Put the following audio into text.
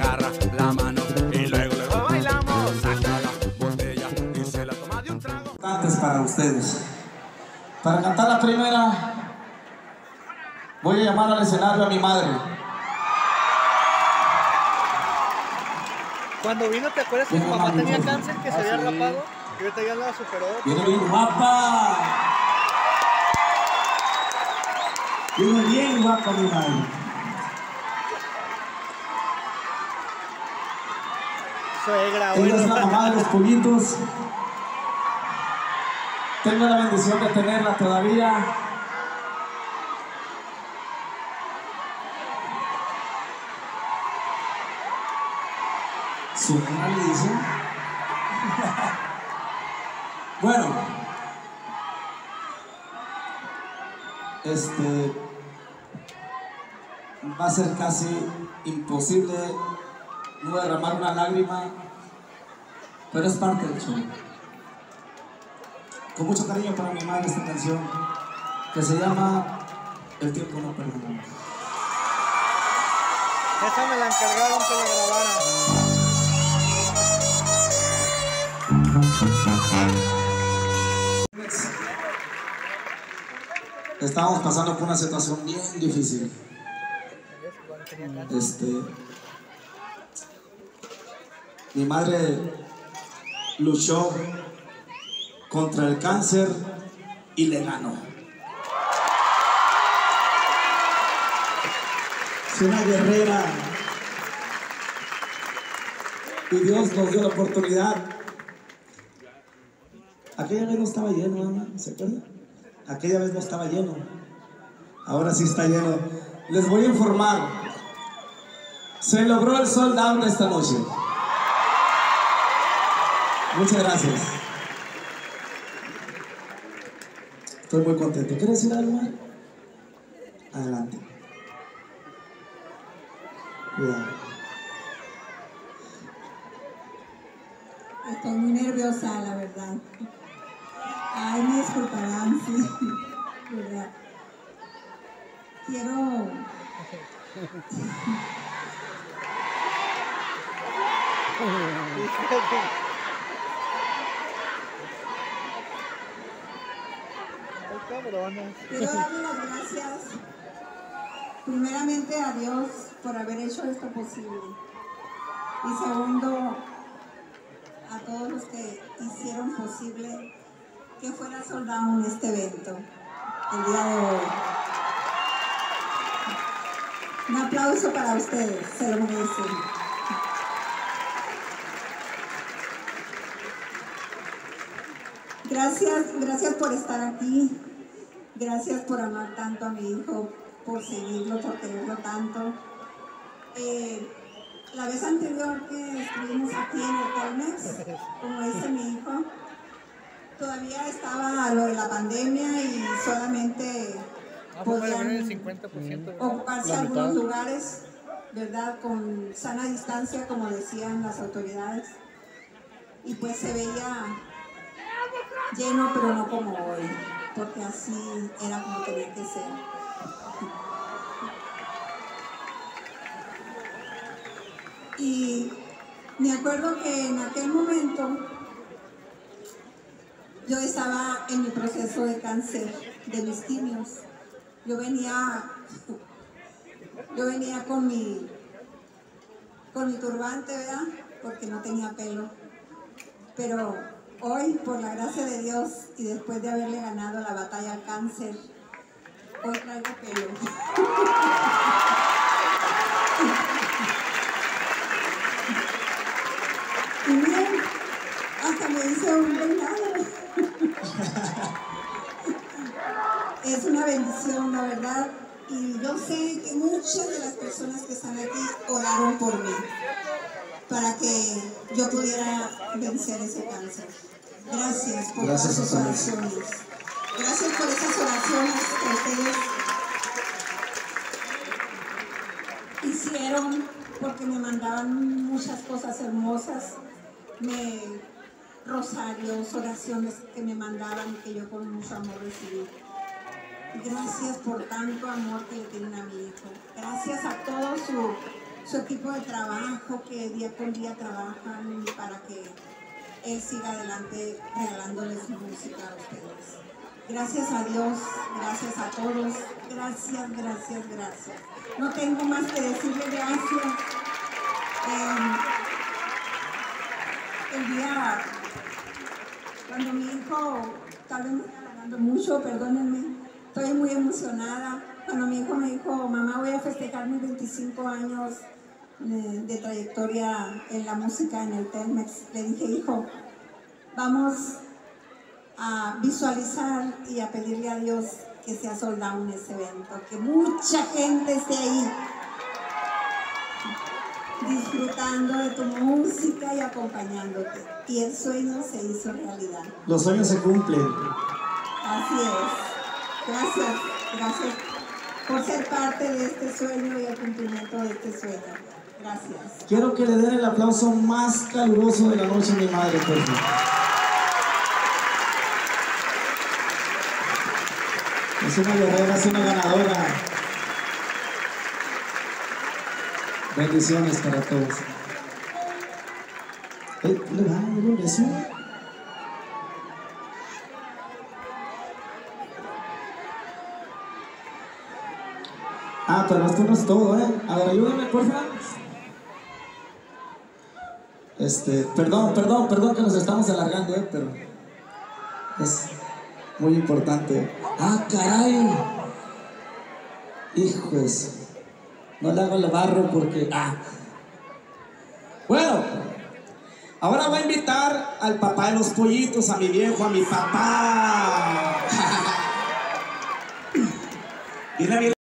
agarra la mano y luego bailamos. Saca la botella y se la toma de un trago. Antes para ustedes. Para cantar la primera, voy a llamar al escenario a mi madre. Cuando vino, ¿te acuerdas que Bien, su mamá tenía mamá, cáncer, que se había sí. rapado? Y ahorita ya la superó. Viene bien guapa. Viene bien guapa mi madre. Suegra, Ella es la bueno. mamá de los pollitos. Tengo la bendición de tenerla todavía. Su mamá le dice. Bueno, va a ser casi imposible no derramar una lágrima, pero es parte del show. Con mucho cariño para mi madre esta canción que se llama El tiempo no perdona. Esa me la encargaron que la grabara. Estábamos pasando por una situación bien difícil. Mi madre luchó contra el cáncer y le ganó. Es una guerrera. Y Dios nos dio la oportunidad. Aquella vez no estaba lleno, mamá, ¿se acuerdan? Aquella vez no estaba lleno. Ahora sí está lleno. Les voy a informar. Se logró el sold out esta noche. Muchas gracias. Estoy muy contento. ¿Quieres decir algo más? Adelante. Cuidado. Estoy muy nerviosa, la verdad. Ay, me disculparán, sí. ¿Verdad? Quiero... Quiero darle las gracias primeramente a Dios por haber hecho esto posible. Y segundo, a todos los que hicieron posible que fuera sold out este evento el día de hoy. Un aplauso para ustedes, se lo merecen. Gracias por estar aquí. Gracias por amar tanto a mi hijo, por seguirlo, por quererlo tanto. La vez anterior que estuvimos aquí en el Telmex, como dice mi hijo, todavía estaba lo de la pandemia y solamente podían ocuparse algunos lugares, ¿verdad? Con sana distancia, como decían las autoridades. Y pues se veía lleno, pero no como hoy, porque así era como tenía que ser. Y me acuerdo que en aquel momento yo estaba en mi proceso de cáncer, de mis quimios. Yo venía con mi turbante, ¿verdad? Porque no tenía pelo. Pero hoy, por la gracia de Dios y después de haberle ganado la batalla al cáncer, hoy traigo pelo. Y miren, hasta me hice un peinado. Es una bendición, la verdad. Y yo sé que muchas de las personas que están aquí oraron por mí para que yo pudiera vencer ese cáncer. Gracias por todas sus oraciones. Gracias por esas oraciones que ustedes hicieron, porque me mandaban muchas cosas hermosas, rosarios, oraciones que me mandaban y que yo con mucho amor recibí. Gracias por tanto amor que le tienen a mi hijo. Gracias a todo su equipo de trabajo que día con día trabajan para que él siga adelante regalándoles música a ustedes. Gracias a Dios, gracias a todos, gracias, gracias, gracias. No tengo más que decirle gracias. El día cuando mi hijo, tal vez me está hablando mucho, perdónenme, estoy muy emocionada. Cuando mi hijo me dijo, mamá, voy a festejar mis 25 años de trayectoria en la música en el Telmex, le dije, hijo, vamos a visualizar y a pedirle a Dios que sea sold out ese evento, que mucha gente esté ahí disfrutando de tu música y acompañándote. Y el sueño se hizo realidad. Los sueños se cumplen. Así es. Gracias, gracias por ser parte de este sueño y el cumplimiento de este sueño. Gracias. Quiero que le den el aplauso más caluroso de la noche a mi madre, por favor. Es una guerrera, es una ganadora. Bendiciones para todos. ¿Le va a dar un beso? Ah, pero esto no es todo, ¿eh? A ver, ayúdenme, por favor. Perdón que nos estamos alargando, pero es muy importante. Ah, caray. Hijos. No le hago el barro porque... Bueno, ahora voy a invitar al papá de los pollitos, a mi viejo, a mi papá.